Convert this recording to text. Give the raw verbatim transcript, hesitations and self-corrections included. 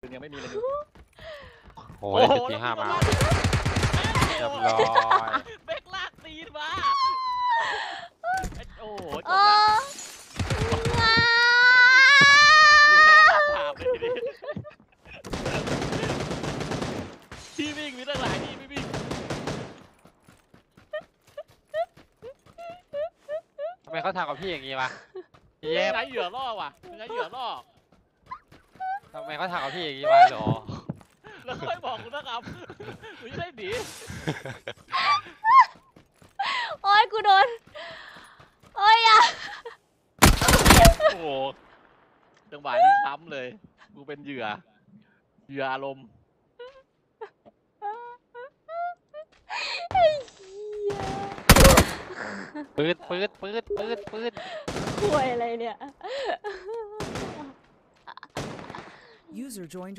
ยังไม่มีเลยโอ้ยสิบห้ามาเรียบร้อยเบกลากตีนมาโอ้โหจโอ้บแล้วว้ากูแพ้รับผ่าไปทีนี้พี่วิ่งมีตั้งหลายที่พี่วิ่งทำไมเขาทำกับพี่อย่างนี้วะพี่เย้เย็บใช้เหยื่อล่อว่ะใช้เหยื่อล่อทำไมเขาทำกับพี่อย่างนี้วะหรอแล้วค่อยบอกคุณนะครับคุณจะได้หนีโอ้ยกูโดนโอ้ยอ่ะโอ้โหจังหวะนี้ช้ำเลยกูเป็นเหยื่อเหยื่ออารมณ์ไอ้เหี้ยปืนปืนปืนปืนปืนป่วยอะไรเนี่ย User joined